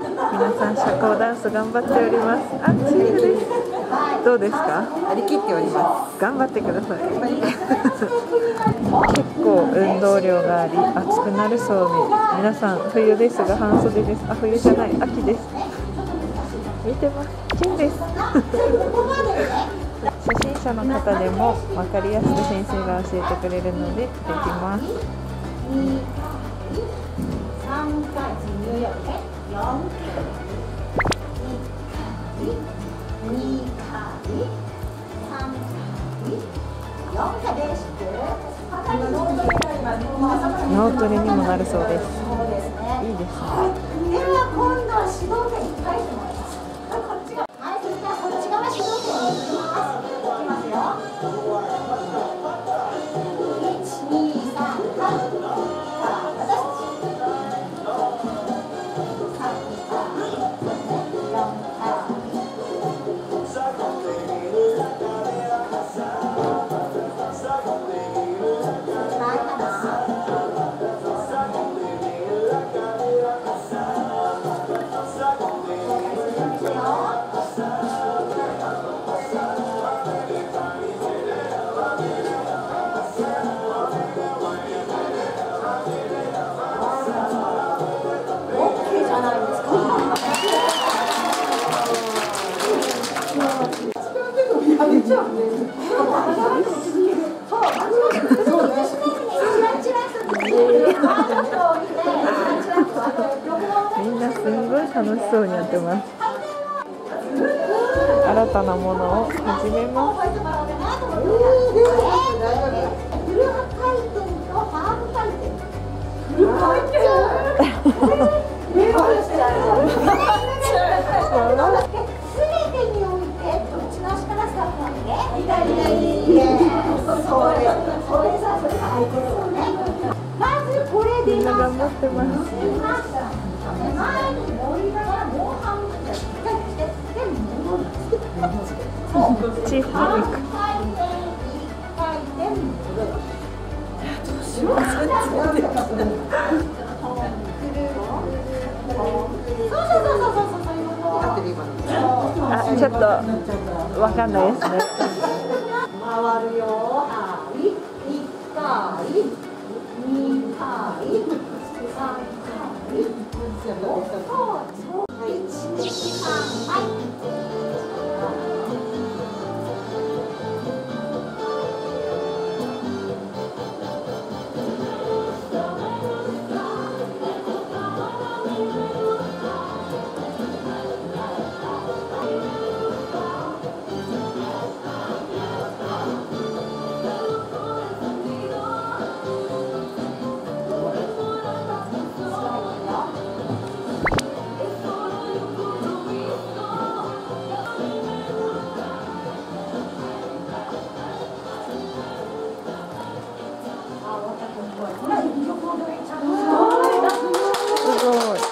皆さん社交ダンス頑張っております。あ、チーフです。どうですか？ 張り切っております。 頑張ってください。結構運動量があり暑くなるそうで、皆さん冬ですが半袖です。あ、冬じゃない、秋です。見てます。金です。初心者の方でも分かりやすく先生が教えてくれるのでできます。脳トレにもなるそうです。いいですね。 では今度は指導点1回してもらいます。こっちが、はい、それからこっち側指導点をいきます。いきますよ。1、2、3、 みんなすんごい楽しそうにやってます。新たなものを始めます。 フル回転とハーフ回転。フル回転。全てにおいてどっちの足からスタートなのね。それが相手ですね。まずこれでみんな頑張ってます。 前に乗りながらもう半分でしっかりしてで戻る。 チーフも行く。あ、ちょっとわかんないですね。 回るよ。はい、1回、2回、3回、1、2、3、はい。 すごい。